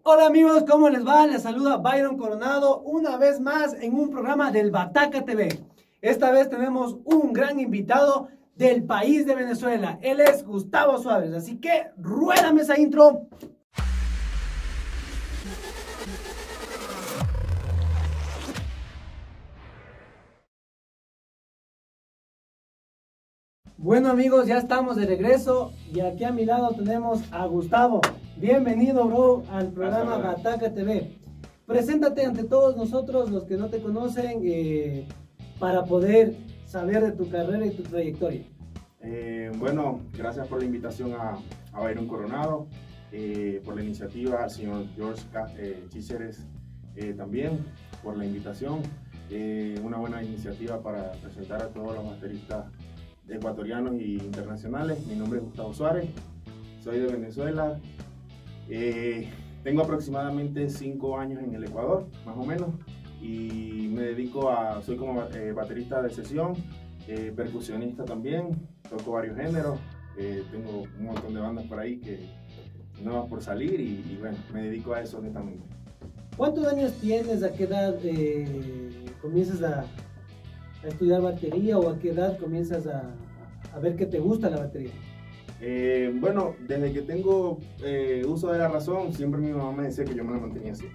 Hola amigos, ¿cómo les va? Les saluda Byron Coronado una vez más en un programa del Bataca TV. Esta vez tenemos un gran invitado del país de Venezuela. Él es Gustavo Suárez, así que ruédame esa intro. Bueno amigos, ya estamos de regreso y aquí a mi lado tenemos a Gustavo. Bienvenido, bro, al programa Bataca TV. Preséntate ante todos nosotros, los que no te conocen, para poder saber de tu carrera y tu trayectoria. Bueno, gracias por la invitación a Byron Coronado, por la iniciativa al señor George Chiseres también por la invitación. Una buena iniciativa para presentar a todos los bateristas ecuatorianos e internacionales. Mi nombre es Gustavo Suárez, soy de Venezuela. Tengo aproximadamente 5 años en el Ecuador, más o menos, y me dedico soy como baterista de sesión, percusionista también, toco varios géneros, tengo un montón de bandas por ahí que no por salir y bueno, me dedico a eso netamente. ¿Cuántos años tienes? ¿A qué edad comienzas a estudiar batería o a qué edad comienzas a ver que te gusta la batería? Bueno, desde que tengo uso de la razón, siempre mi mamá me decía que yo me la mantenía así,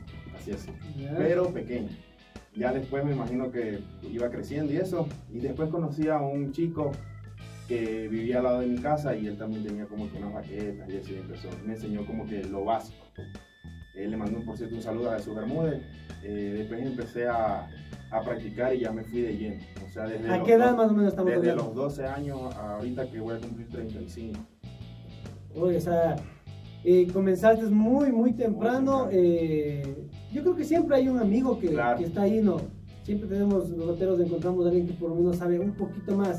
pero pequeño. Ya después me imagino que iba creciendo y eso, y después conocí a un chico que vivía al lado de mi casa y él también tenía como que unas baquetas y eso, y me enseñó como que lo básico. Le mandó por cierto un saludo a Jesús Bermúdez. Después empecé a practicar y ya me fui de lleno. O sea, ¿A qué edad más o menos estamos desde hablando? los 12 años a ahorita que voy a cumplir 35. Oye, o sea, comenzaste muy temprano. Yo creo que siempre hay un amigo Claro. que está ahí, ¿no? Siempre tenemos, los bateros encontramos a alguien que por lo menos sabe un poquito más.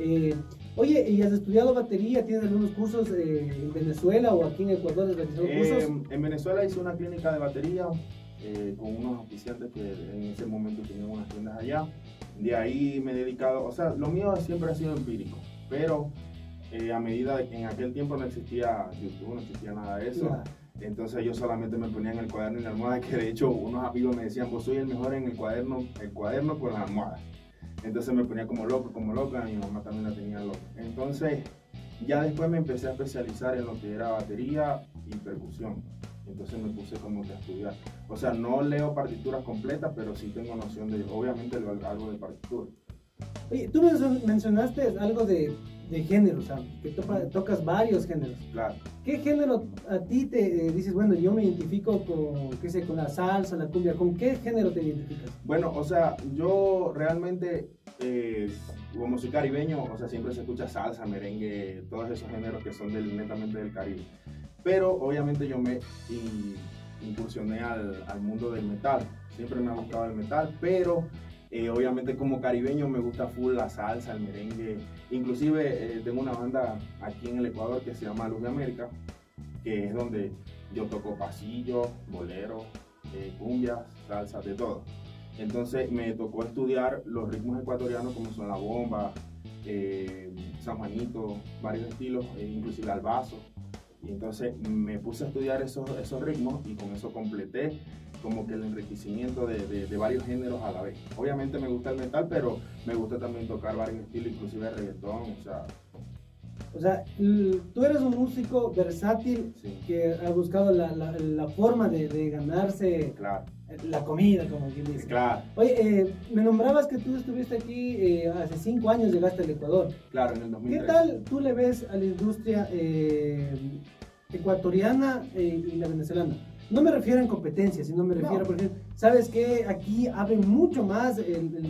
Oye, ¿y has estudiado batería? ¿Tienes algunos cursos en Venezuela o aquí en Ecuador? ¿Has realizado cursos? En Venezuela hice una clínica de batería con unos oficiantes que en ese momento tenían unas tiendas allá. De ahí me he dedicado, o sea, lo mío siempre ha sido empírico, pero a medida de que en aquel tiempo no existía YouTube, no existía nada de eso. Claro. Entonces yo solamente me ponía en el cuaderno y la almohada, que de hecho unos amigos me decían, vos soy el mejor en el cuaderno con la almohada. Entonces me ponía como loca, mi mamá también la tenía loca. Entonces ya después me empecé a especializar en lo que era batería y percusión. Entonces me puse como que a estudiar. O sea, no leo partituras completas, pero sí tengo noción de, obviamente, algo de partitura. Oye, tú mencionaste algo de género, o sea, que tocas varios géneros. Claro. ¿Qué género a ti te dices, bueno, yo me identifico con, qué sé, con la salsa, la cumbia? ¿Con qué género te identificas? Bueno, o sea, yo realmente, como soy caribeño, o sea, siempre se escucha salsa, merengue, todos esos géneros que son netamente del Caribe. Pero obviamente yo me incursioné al mundo del metal. Siempre me ha gustado el metal, pero obviamente como caribeño me gusta full la salsa, el merengue. Inclusive tengo una banda aquí en el Ecuador que se llama Luz de América, que es donde yo toco pasillo, bolero, cumbias, salsa, de todo. Entonces me tocó estudiar los ritmos ecuatorianos como son la bomba, San Juanito, varios estilos, inclusive al vaso. Y entonces me puse a estudiar esos ritmos y con eso completé como que el enriquecimiento de varios géneros a la vez. Obviamente me gusta el metal, pero me gusta también tocar varios estilos, inclusive reggaetón, O sea, tú eres un músico versátil, sí, que ha buscado la forma de ganarse, claro, la comida, como quien dice. claro, Oye, me nombrabas que tú estuviste aquí hace 5 años, llegaste al Ecuador. claro, en el ¿Qué 2003. tal tú le ves a la industria ecuatoriana y la venezolana? No me refiero en competencia, sino me refiero, por ejemplo, ¿sabes qué? Aquí abren mucho más,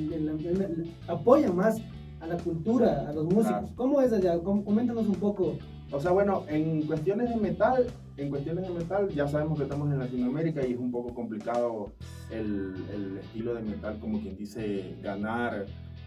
apoyan más a la cultura, a los músicos. Claro. ¿Cómo es allá? Coméntanos un poco. O sea, bueno, en cuestiones de metal, ya sabemos que estamos en Latinoamérica y es un poco complicado el estilo de metal, como quien dice, ganar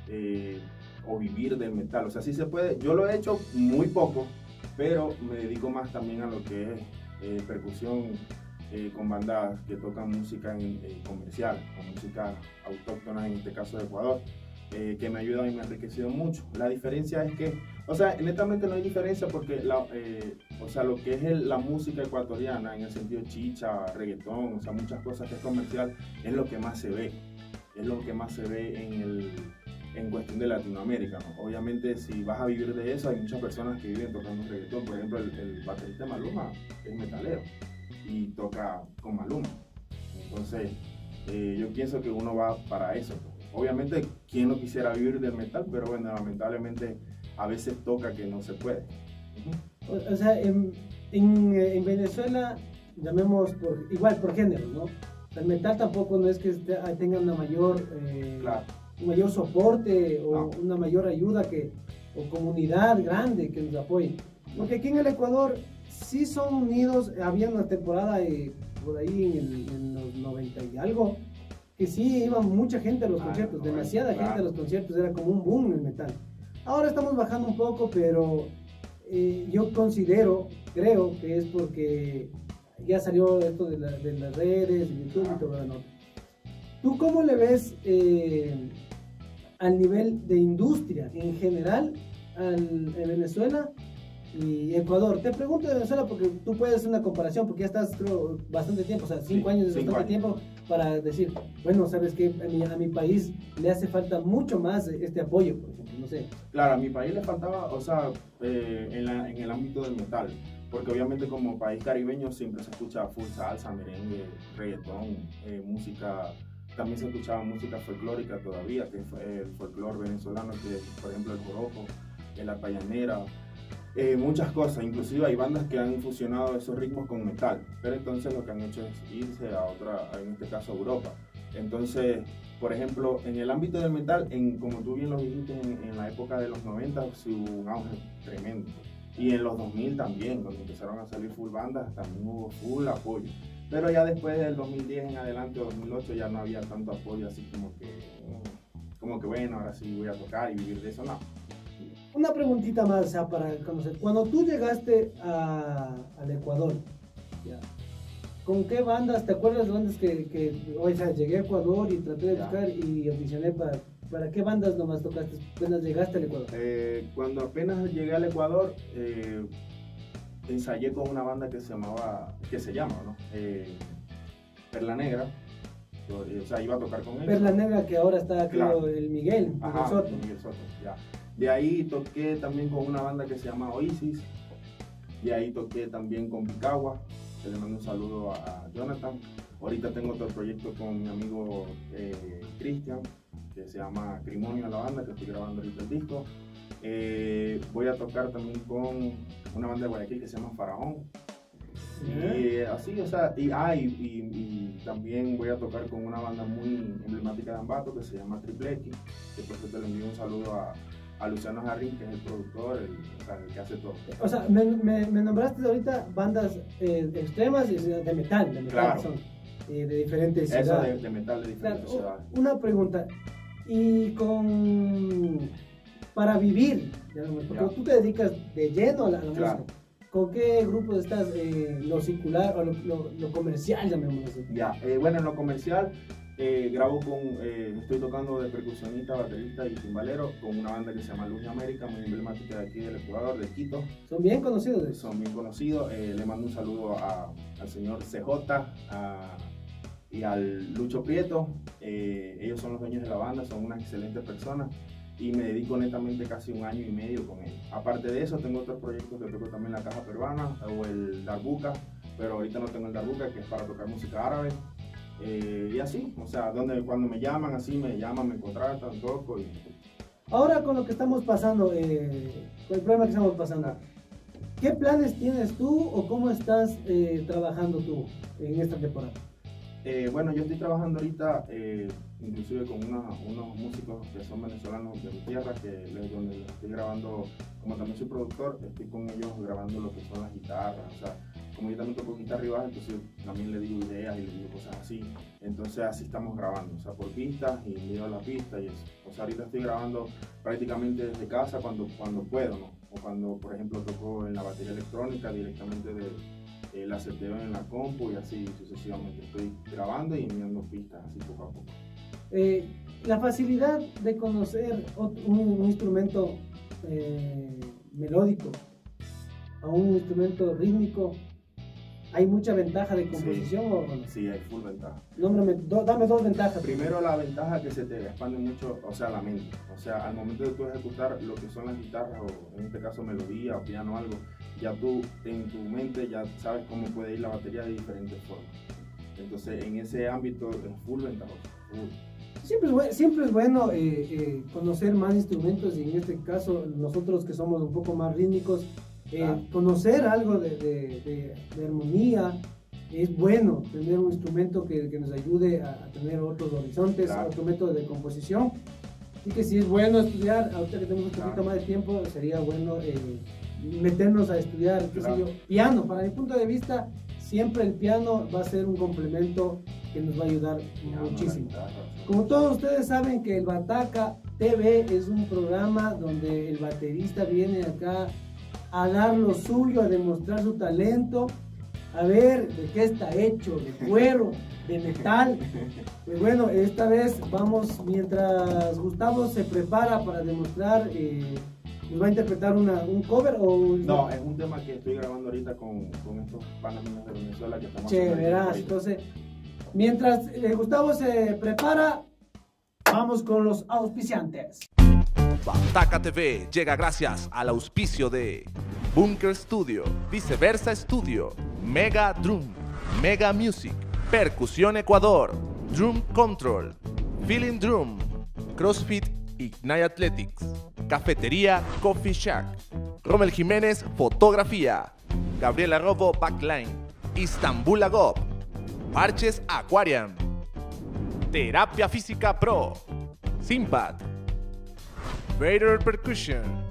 o vivir del metal. O sea, sí se puede. Yo lo he hecho muy poco, pero me dedico más también a lo que es percusión con bandas que tocan música comercial, con música autóctona, en este caso de Ecuador. Que me ha ayudado y me ha enriquecido mucho. La diferencia es que, o sea, netamente no hay diferencia porque o sea, lo que es la música ecuatoriana, en el sentido chicha, reggaetón, o sea, muchas cosas que es comercial, es lo que más se ve. Es lo que más se ve en cuestión de Latinoamérica, ¿no? Obviamente, si vas a vivir de eso, hay muchas personas que viven tocando reggaetón. Por ejemplo, el baterista Maluma es metalero y toca con Maluma. Entonces, yo pienso que uno va para eso. Obviamente, ¿quién no quisiera vivir del metal? Pero bueno, lamentablemente a veces toca que no se puede. O sea, en Venezuela, llamemos igual por género, ¿no? El metal tampoco no es que tenga una mayor, Claro. un mayor soporte o No. una mayor ayuda o comunidad grande que nos apoye. Porque aquí en el Ecuador sí son unidos, había una temporada por ahí en los 90 y algo, que sí iba mucha gente a los conciertos, demasiada gente a los conciertos, era como un boom en el metal. Ahora estamos bajando un poco, pero yo creo que es porque ya salió esto de las redes, de YouTube y todo lo demás. ¿Tú cómo le ves al nivel de industria en general en Venezuela y Ecuador? Te pregunto de Venezuela porque tú puedes hacer una comparación, porque ya estás, creo, bastante tiempo, o sea, 5 años es bastante tiempo para decir, bueno, sabes que a mi país le hace falta mucho más este apoyo, por ejemplo, no sé. Claro, a mi país le faltaba, o sea, en el ámbito del metal, porque obviamente como país caribeño siempre se escucha full salsa, merengue, reggaetón, música. También se escuchaba música folclórica todavía, que es el folclore venezolano, que es, por ejemplo, el joropo, la payanera, muchas cosas. Inclusive hay bandas que han fusionado esos ritmos con metal, pero entonces lo que han hecho es irse a otra, en este caso Europa. Entonces, por ejemplo, en el ámbito del metal, como tú bien lo dijiste, en la época de los 90 sí hubo un auge tremendo. Y en los 2000 también, cuando empezaron a salir full bandas, también hubo full apoyo. Pero ya después del 2010 en adelante, o 2008, ya no había tanto apoyo, así como que bueno, ahora sí voy a tocar y vivir de eso, no. Una preguntita más, o sea, para conocer. Cuando tú llegaste al Ecuador, ¿ya? ¿Con qué bandas, te acuerdas de bandas o sea, llegué a Ecuador y traté de buscar y audicioné para qué bandas nomás tocaste apenas llegaste al Ecuador? Cuando apenas llegué al Ecuador, ensayé con una banda que se llama, ¿no? Perla Negra. O sea, iba a tocar con ellos. Perla Negra, que ahora está, creo, Claro. el Miguel Soto. Miguel Soto, ya. De ahí toqué también con una banda que se llama Oasis. De ahí toqué también con Picagua, que le mando un saludo a Jonathan. Ahorita tengo otro proyecto con mi amigo Cristian, que se llama Crimonio, la banda, que estoy grabando ahorita el disco. Voy a tocar también con una banda de Guayaquil que se llama Faraón. Y así, o sea, y también voy a tocar con una banda muy emblemática de Ambato que se llama Triple X, que por cierto le envío un saludo a Luciano Jarrín, que es el productor, el que hace todo. O sea, me nombraste ahorita bandas extremas de metal, Claro. que son de diferentes Eso ciudades. de metal de diferentes ciudades. Una pregunta, y para vivir, digamos, porque tú te dedicas de lleno a la música, ¿con qué grupos estás? ¿Lo circular o lo comercial, llamémoslo así? Ya, bueno, en lo comercial grabo estoy tocando de percusionista, baterista y timbalero con una banda que se llama Luz de América, muy emblemática de aquí del Ecuador, de Quito. ¿Son bien conocidos? Son bien conocidos. Le mando un saludo al señor CJ y al Lucho Prieto. Ellos son los dueños de la banda, son unas excelentes personas y me dedico netamente casi 1 año y medio con ellos. Aparte de eso, tengo otros proyectos que toco también la caja peruana o el darbuka, pero ahorita no tengo el darbuka, que es para tocar música árabe. Y así, o sea, cuando me llaman, así me llaman, me contratan, toco. Ahora con lo que estamos pasando, con el problema que estamos pasando, ¿qué planes tienes tú o cómo estás trabajando tú en esta temporada? Bueno, yo estoy trabajando ahorita inclusive con unos músicos que son venezolanos de mi tierra, donde estoy grabando, como también soy productor, estoy con ellos grabando lo que son las guitarras, o sea, como yo también toco guitarra y bajo, entonces también le digo ideas y le digo cosas así, entonces así estamos grabando, o sea, por pistas y envío la pista y eso. O sea, ahorita estoy grabando prácticamente desde casa cuando puedo, ¿no? O cuando, por ejemplo, toco en la batería electrónica directamente de la seteo en la compu y así sucesivamente. Estoy grabando y enviando pistas así poco a poco. La facilidad de conocer un instrumento melódico a un instrumento rítmico, ¿hay mucha ventaja de composición Sí. o no? Sí, hay full ventaja. Nómbrame, dame dos ventajas. Primero, la ventaja que se te expande mucho, o sea, la mente. O sea, al momento de tú ejecutar lo que son las guitarras, o en este caso melodía o piano o algo, ya tú en tu mente ya sabes cómo puede ir la batería de diferentes formas. Entonces, en ese ámbito es full ventajoso. Siempre es bueno conocer más instrumentos y en este caso nosotros que somos un poco más rítmicos, conocer algo de armonía. Es bueno tener un instrumento que nos ayude a tener otros horizontes, otro método de composición. Así que si es bueno estudiar, ahorita que tenemos un poquito más de tiempo, sería bueno meternos a estudiar, qué sé yo, piano. Para mi punto de vista, siempre el piano va a ser un complemento que nos va a ayudar muchísimo. Como todos ustedes saben que el Bataca TV es un programa donde el baterista viene acá a dar lo suyo, a demostrar su talento, a ver de qué está hecho, de cuero, de metal. Pues bueno, esta vez vamos, mientras Gustavo se prepara para demostrar, ¿nos va a interpretar un cover o...? No, es un tema que estoy grabando ahorita con estos panas míos de Venezuela que estamos verás, entonces, mientras Gustavo se prepara, vamos con los auspiciantes. Bataca TV llega gracias al auspicio de Bunker Studio, Viceversa Studio, Mega Drum, Mega Music, Percusión Ecuador, Drum Control, Feeling Drum, CrossFit Ignite Athletics, Cafetería Coffee Shack, Rommel Jiménez Fotografía, Gabriela Robo Backline, Istanbul Agop, Parches Aquarium, Terapia Física Pro, Simpad, Vader Percussion.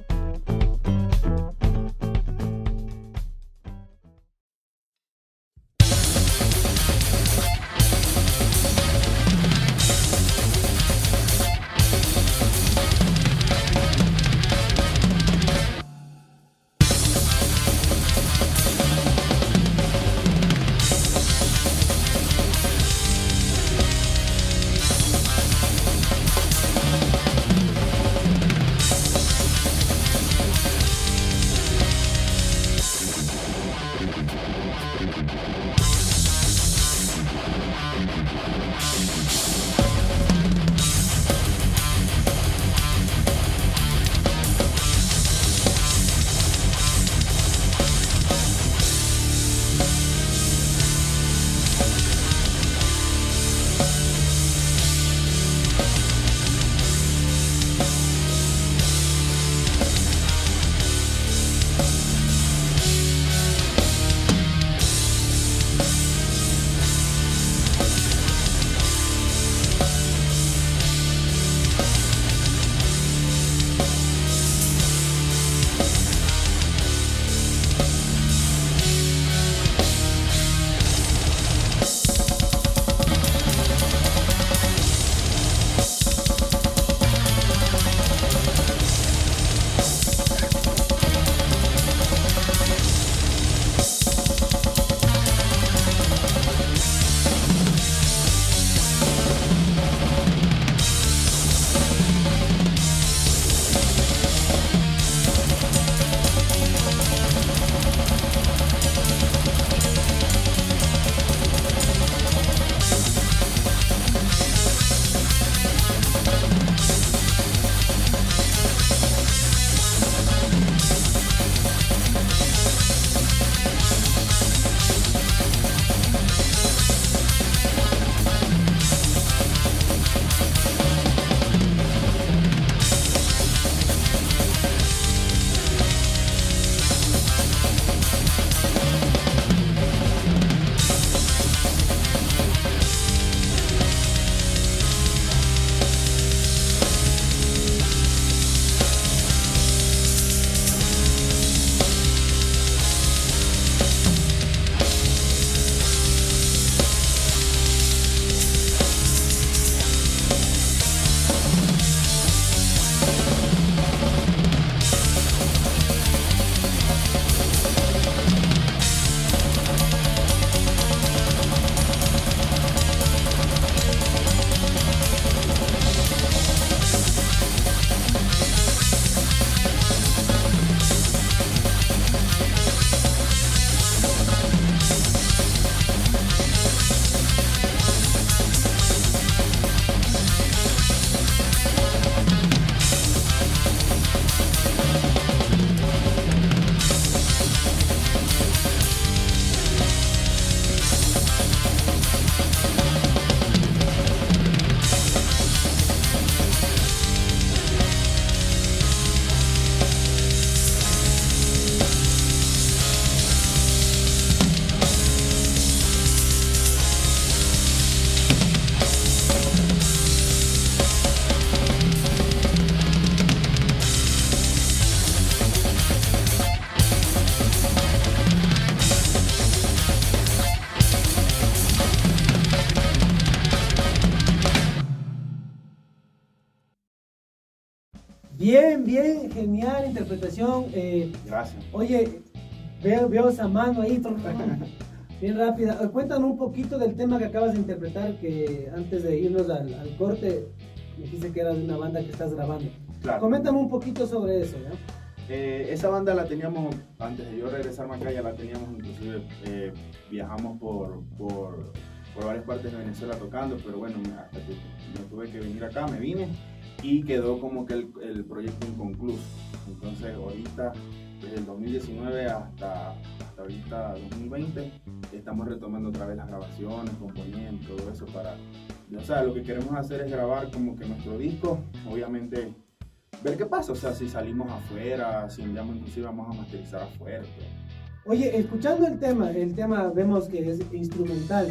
Bien, bien, genial interpretación. Gracias. Oye, veo esa mano ahí, bien rápida. Cuéntanos un poquito del tema que acabas de interpretar, que antes de irnos al corte, me dijiste que era de una banda que estás grabando. Claro. Coméntame un poquito sobre eso, ¿ya? Esa banda la teníamos, antes de yo regresarme acá, ya la teníamos, inclusive viajamos por varias partes de Venezuela tocando, pero bueno, hasta que me tuve que venir acá, me vine y quedó como que el proyecto inconcluso. Entonces ahorita, desde el 2019 hasta ahorita 2020, estamos retomando otra vez las grabaciones, componiendo, todo eso para... O sea, lo que queremos hacer es grabar como que nuestro disco, obviamente ver qué pasa, o sea, si salimos afuera, si enviamos, inclusive vamos a masterizar afuera. Pues. Oye, escuchando el tema vemos que es instrumental.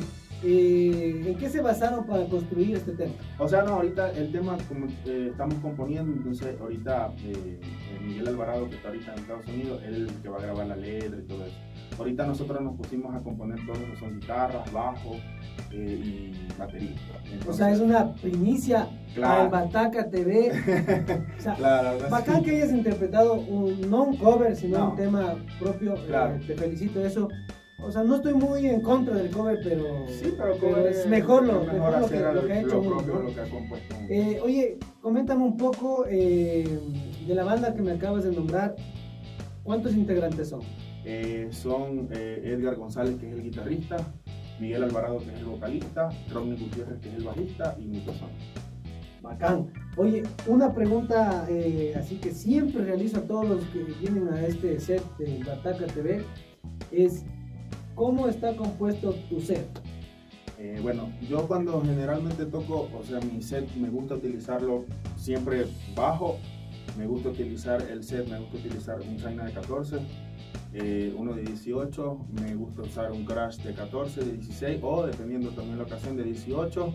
¿En qué se basaron para construir este tema? O sea, no, ahorita el tema como estamos componiendo, entonces ahorita Miguel Alvarado, que está ahorita en Estados Unidos, él es el que va a grabar la letra y todo eso. Ahorita nosotros nos pusimos a componer todo lo que son guitarras, bajo y batería. Entonces, o sea, es una primicia al Bataca TV. O sea, claro, bacán que hayas interpretado no un cover, sino un tema propio. Claro. Te felicito eso. O sea, no estoy muy en contra del cover, pero, sí, pero es mejor lo que ha hecho. Lo que ha compuesto. Oye, coméntame un poco de la banda que me acabas de nombrar. ¿Cuántos integrantes son? Son Edgar González, que es el guitarrista, Miguel Alvarado, que es el vocalista, Rodney Gutiérrez, que es el bajista, y mi persona. Bacán. Oye, una pregunta así que siempre realizo a todos los que vienen a este set de Bataca TV es: ¿cómo está compuesto tu set? Bueno, yo cuando generalmente toco, o sea, mi set me gusta utilizarlo siempre bajo, me gusta utilizar el set, me gusta utilizar un China de 14, uno de 18, me gusta usar un Crash de 14, de 16 o dependiendo también la ocasión de 18,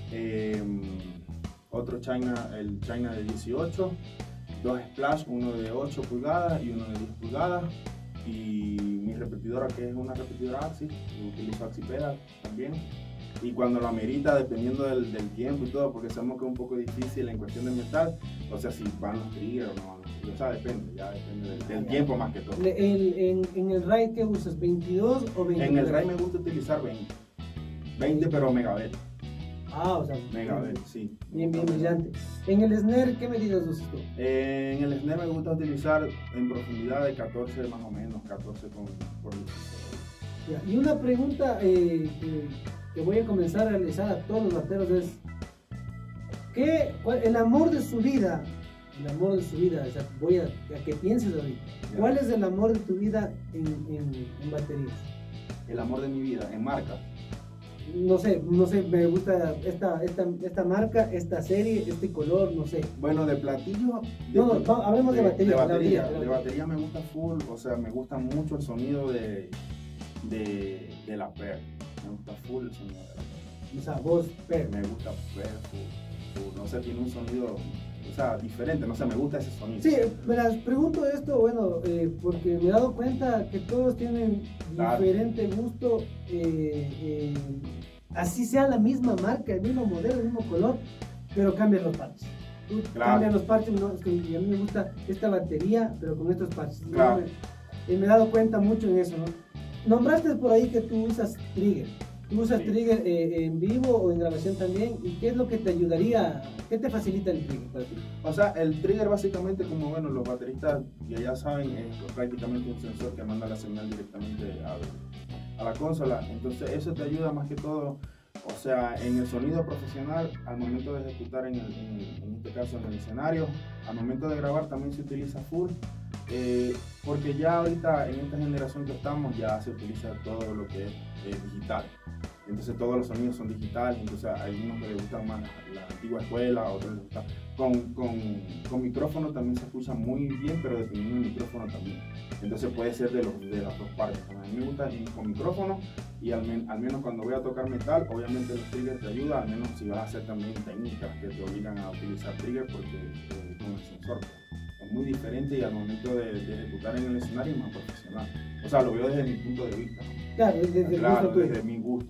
otro China, el China de 18, dos Splash, uno de 8 pulgadas y uno de 10 pulgadas. Y mi repetidora, que es una repetidora Axis, utilizo Axis Pedal también. Y cuando la amerita, dependiendo del tiempo y todo, porque sabemos que es un poco difícil en cuestión de metal, o sea, si van los triggers o no van los triggers, o sea, depende del tiempo más que todo. ¿En el RAID qué usas? ¿22 o 20? En el RAID me gusta utilizar 20 pero megabit. Ah, o sea, megabit, sí. Bien brillante. ¿En el snare qué medidas usas tú? En el snare me gusta utilizar en profundidad de 14 más o menos, 14 por 16. Ya, y una pregunta que voy a comenzar a realizar a todos los bateros es: el amor de su vida, o sea, voy a que pienses ahorita, ya. ¿Cuál es el amor de tu vida en baterías? El amor de mi vida, en marca. No sé, me gusta esta marca, esta serie, este color, no sé. Bueno, de platillo... hablemos de batería. De batería me gusta full, o sea, me gusta mucho el sonido de la PER. Me gusta full el sonido de la PER. O sea, voz PER. Me gusta PER full. No sé, tiene un sonido, o sea, diferente, no sé, me gusta ese sonido. Sí, me las pregunto esto, bueno, porque me he dado cuenta que todos tienen diferente gusto, así sea la misma marca, el mismo modelo, el mismo color, pero cambian los parches. Cambian los parches, no, es que a mí me gusta esta batería, pero con estos parches. Claro. Me he dado cuenta mucho en eso, ¿no? Nombraste por ahí que tú usas trigger. ¿Tú usas trigger en vivo o en grabación también? ¿Y qué es lo que te ayudaría? ¿Qué te facilita el trigger para ti? O sea, el trigger básicamente, como bueno, los bateristas ya saben, es prácticamente un sensor que manda la señal directamente a la consola. Entonces eso te ayuda más que todo, o sea, en el sonido profesional, al momento de ejecutar en este caso en el escenario, al momento de grabar también se utiliza full. Porque ya ahorita en esta generación que estamos ya se utiliza todo lo que es digital, entonces todos los sonidos son digitales, entonces hay unos que les gustan más la antigua escuela, otros les gusta con micrófono también se escucha muy bien, pero dependiendo del micrófono también, entonces puede ser de las dos partes. A mí me gusta con micrófono y al menos cuando voy a tocar metal, obviamente los triggers te ayudan, al menos si vas a hacer también técnicas que te obligan a utilizar trigger porque con el sensor es muy diferente y al momento de ejecutar en el escenario es más profesional. O sea, lo veo desde mi punto de vista. Claro, desde mi gusto.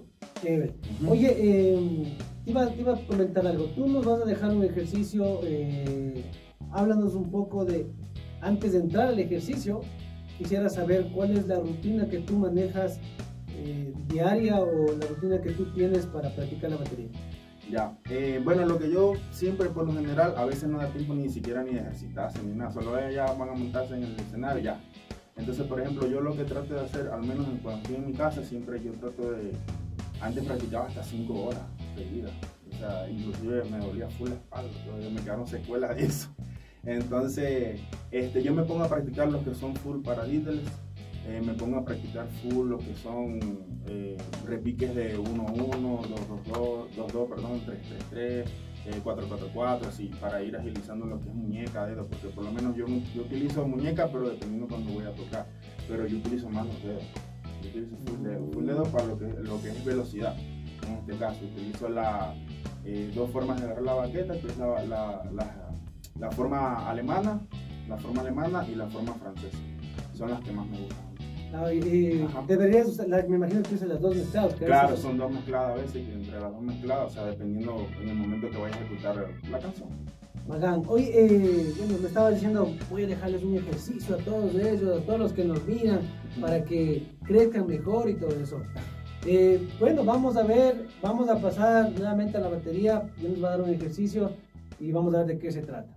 Oye, te iba a comentar algo. Tú nos vas a dejar un ejercicio háblanos un poco de, antes de entrar al ejercicio, quisiera saber cuál es la rutina que tú manejas diaria o la rutina que tú tienes para practicar la batería. Ya, bueno, lo que yo siempre por lo general, a veces no da tiempo ni siquiera ni de ejercitarse ni nada, solo ya van a montarse en el escenario ya. Entonces, por ejemplo, yo lo que trato de hacer, al menos cuando estoy en mi casa, siempre yo trato de, antes practicaba hasta 5 horas seguidas, o sea, inclusive me dolía full la espalda, todavía me quedaron secuelas de eso. Entonces, yo me pongo a practicar los que son full paradiddles, me pongo a practicar full lo que son repiques de 1-1, 2-2, perdón, 3-3-3, 4-4-4, así, para ir agilizando lo que es muñeca, dedo, porque por lo menos yo utilizo muñeca, pero dependiendo cuando voy a tocar, pero yo utilizo más los dedos. Yo utilizo full dedo para lo que es velocidad. En este caso, utilizo dos formas de agarrar la baqueta, que es la forma alemana y la forma francesa. Son las que más me gustan. Deberías usar, me imagino que usas las dos mezcladas. Claro, son dos mezcladas a veces, y entre las dos mezcladas, o sea, dependiendo en el momento que vayas a ejecutar la canción. Bacán. Oye, bueno, me estaba diciendo, voy a dejarles un ejercicio a todos ellos, a todos los que nos miran, para que crezcan mejor y todo eso. Bueno, vamos a pasar nuevamente a la batería, yo nos va a dar un ejercicio y vamos a ver de qué se trata.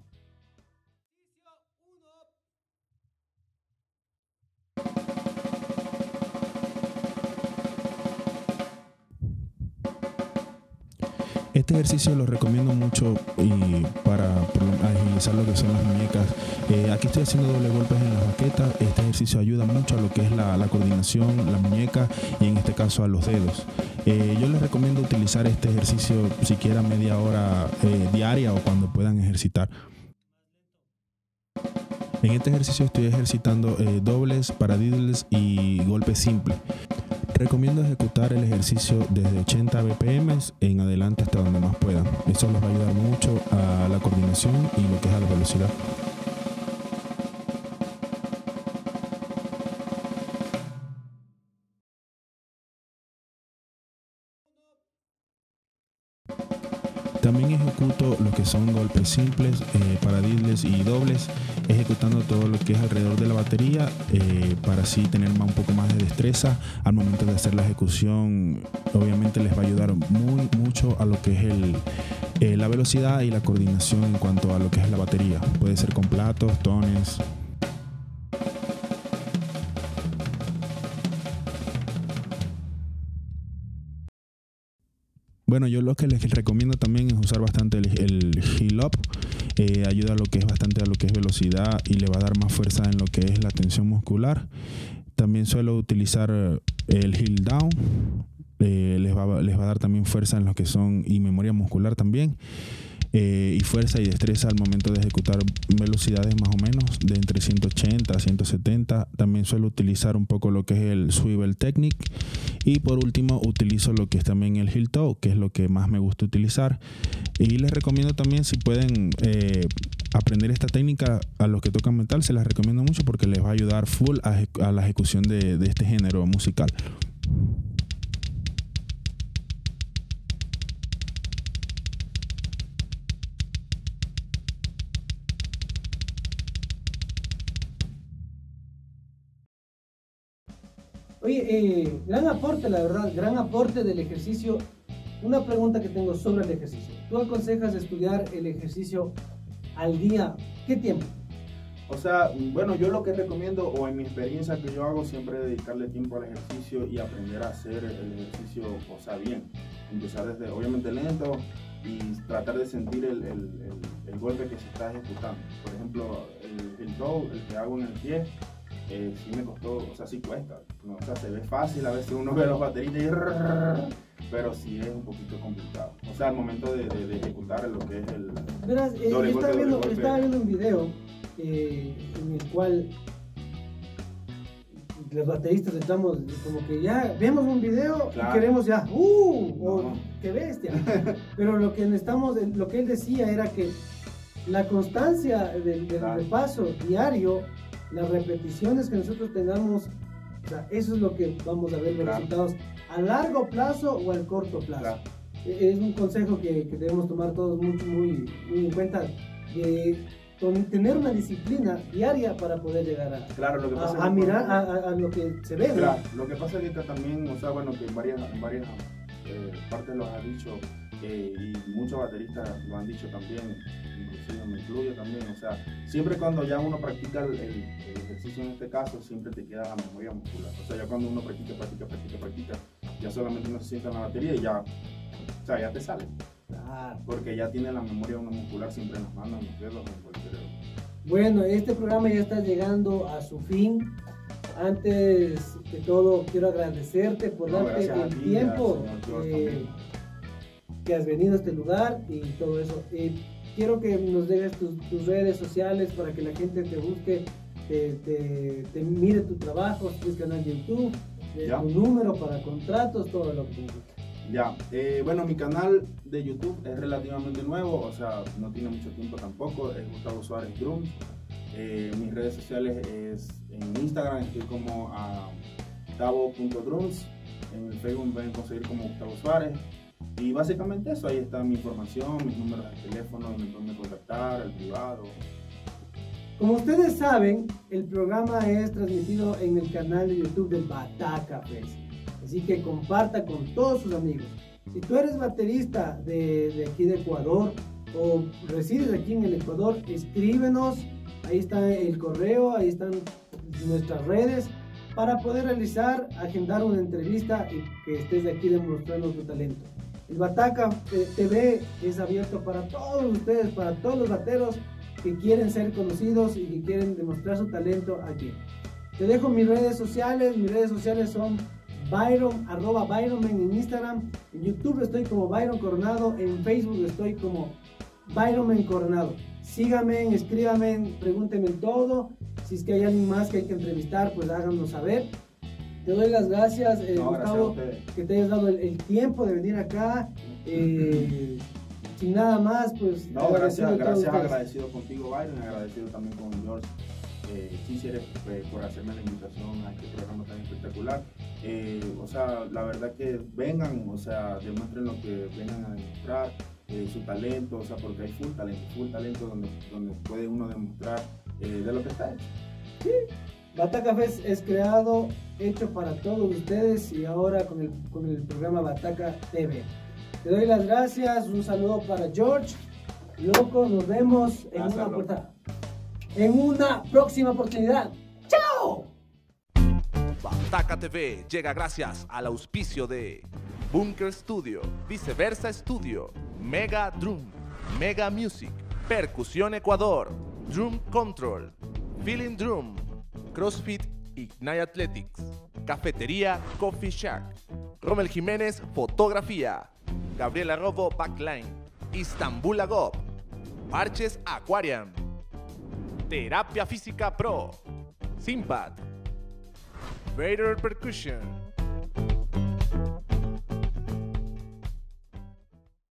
Este ejercicio lo recomiendo mucho para agilizar lo que son las muñecas. Aquí estoy haciendo doble golpes en las baquetas. Este ejercicio ayuda mucho a lo que es la coordinación, la muñeca y en este caso a los dedos. Yo les recomiendo utilizar este ejercicio siquiera media hora diaria o cuando puedan ejercitar. En este ejercicio estoy ejercitando dobles, paradiddles y golpes simples. Recomiendo ejecutar el ejercicio desde 80 BPM en adelante hasta donde más puedan. Eso les va a ayudar mucho a la coordinación y lo que es a la velocidad. También ejecuto lo que son golpes simples, paradiddles y dobles, ejecutando todo lo que es alrededor de la batería para así tener un poco más de destreza al momento de hacer la ejecución. Obviamente les va a ayudar mucho a lo que es la velocidad y la coordinación en cuanto a lo que es la batería. Puede ser con platos, tones. Bueno, yo lo que les recomiendo también es usar bastante el heel up. Ayuda a lo que es bastante a lo que es velocidad y le va a dar más fuerza en lo que es la tensión muscular. También suelo utilizar el heel down. Les va a dar también fuerza en lo que son y memoria muscular también. Y fuerza y destreza al momento de ejecutar velocidades más o menos de entre 180 a 170. También suelo utilizar un poco lo que es el swivel technique. Y por último utilizo lo que es también el heel toe, que es lo que más me gusta utilizar. Y les recomiendo también, si pueden aprender esta técnica a los que tocan metal, se las recomiendo mucho porque les va a ayudar full a la ejecución de este género musical. Oye, gran aporte, la verdad, gran aporte del ejercicio. Una pregunta que tengo sobre el ejercicio. ¿Tú aconsejas estudiar el ejercicio al día? ¿Qué tiempo? O sea, bueno, yo lo que recomiendo, o en mi experiencia que yo hago, siempre es dedicarle tiempo al ejercicio y aprender a hacer el ejercicio, o sea, bien. Empezar desde, obviamente, lento y tratar de sentir el golpe que se está ejecutando. Por ejemplo, el toe, el que hago en el pie, sí me costó, o sea, sí cuesta, ¿no? O sea, se ve fácil, a veces uno ve los bateristas y pero sí es un poquito complicado, o sea, al momento de ejecutar lo que es el verás, estaba viendo un video en el cual los bateristas entramos como que ya vemos un video, claro, y queremos ya, no, qué bestia, pero lo que necesitamos, lo que él decía era que la constancia del claro, repaso diario, las repeticiones que nosotros tengamos, o sea, eso es lo que vamos a ver los claro, resultados a largo plazo o al corto plazo. Claro. Es un consejo que debemos tomar todos muy en cuenta. tener una disciplina diaria para poder llegar claro, lo que pasa a mirar a lo que se ve, ¿no? Claro, lo que pasa es que también, o sea, bueno, que en varias partes lo has dicho, y muchos bateristas lo han dicho también, inclusive me incluyo también, o sea, siempre cuando ya uno practica el ejercicio en este caso, siempre te queda la memoria muscular. O sea, ya cuando uno practica, ya solamente uno se sienta en la batería y ya, o sea, ya te sale. Claro. Porque ya tiene la memoria uno muscular siempre en las manos, en los dedos, en cualquier dedo. Bueno, este programa ya está llegando a su fin. Antes que todo, quiero agradecerte por darte el tiempo que has venido a este lugar y todo eso. Quiero que nos dejes tus redes sociales para que la gente te busque, te mire tu trabajo, si tienes canal de YouTube, tu número para contratos, todo lo que tienes. Ya, bueno, mi canal de YouTube es relativamente nuevo, o sea, no tiene mucho tiempo tampoco, es Gustavo Suárez Drums. Mis redes sociales es en Instagram, estoy como a gustavo.drums, en el Facebook me pueden conseguir como Gustavo Suárez. Y básicamente eso, ahí está mi información, mis números de teléfono, me pueden contactar, el privado. Como ustedes saben, el programa es transmitido en el canal de YouTube de Bataca Fest. Así que comparta con todos sus amigos. Si tú eres baterista de aquí de Ecuador o resides aquí en el Ecuador, escríbenos. Ahí está el correo, ahí están nuestras redes para poder agendar una entrevista y que estés de aquí demostrando tu talento. El Bataca TV es abierto para todos ustedes, para todos los bateros que quieren ser conocidos y que quieren demostrar su talento aquí. Te dejo mis redes sociales son Byron, @ByronMan en Instagram, en YouTube estoy como Byron Coronado, en Facebook estoy como Byronman Coronado. Síganme, escríbanme, pregúntenme todo. Si es que hay alguien más que hay que entrevistar, pues háganoslo saber. Te doy las gracias, Gustavo, que te hayas dado el tiempo de venir acá. Sin nada más, pues... No, gracias, agradecido contigo, Byron, agradecido también con George Chichero por hacerme la invitación a este programa tan espectacular. O sea, la verdad que vengan, o sea, demuestren lo que vengan a demostrar, su talento, o sea, porque hay full talento donde puede uno demostrar de lo que está hecho. Sí. Bataca Fest es hecho para todos ustedes y ahora con el programa Bataca TV. Te doy las gracias, un saludo para George. Loco, nos vemos en una próxima oportunidad. ¡Chao! Bataca TV llega gracias al auspicio de Bunker Studio, Viceversa Studio, Mega Drum, Mega Music, Percusión Ecuador, Drum Control, Feeling Drum, CrossFit Ignite Athletics, Cafetería Coffee Shack, Rommel Jiménez Fotografía, Gabriela Robo Backline, Istanbul Agop, Parches Aquarium, Terapia Física Pro, Simpat, Vader Percussion,